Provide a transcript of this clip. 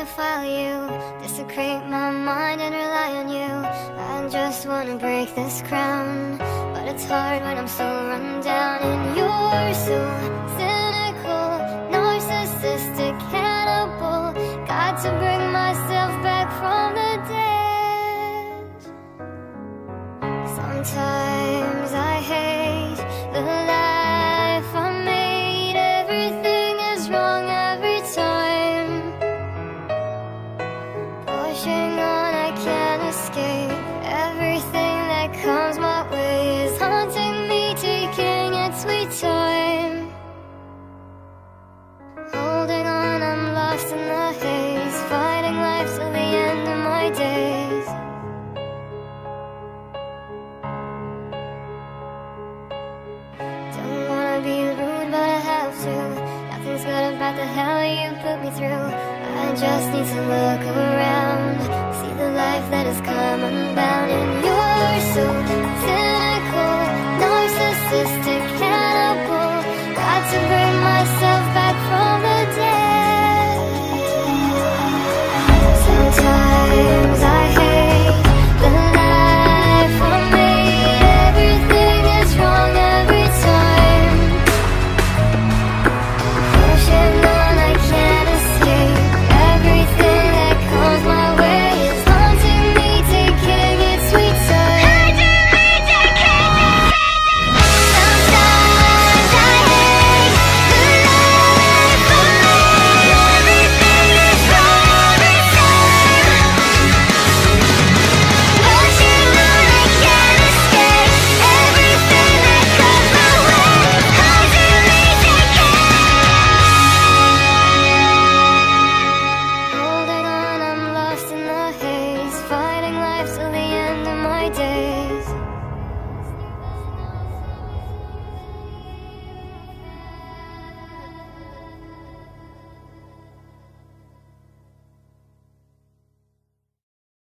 to file you, desecrate my mind and rely on you. I just wanna break this crown, but it's hard when I'm so run down. And you're so cynical, narcissistic cannibal. Got to bring myself back from the dead. Sometimes I hate the life I made. Everything is wrong every time. Pushing on, I can't escape. Everything that comes my way is haunting me, taking its sweet time. Holding on, I'm lost in the haze, fighting life till the end of my days. Don't wanna be rude, but I have to. Nothing's good about the hell you put me through. I just need to look around, see the life that has come unbound. And you're so cynical,